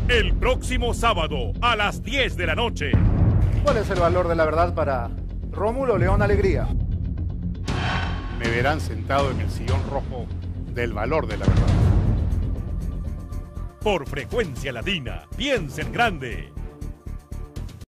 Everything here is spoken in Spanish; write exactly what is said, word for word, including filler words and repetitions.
el próximo sábado a las diez de la noche. ¿Cuál es el valor de la verdad para Rómulo León Alegría? Me verán sentado en el sillón rojo del valor de la verdad. Por Frecuencia Latina, piensa en grande.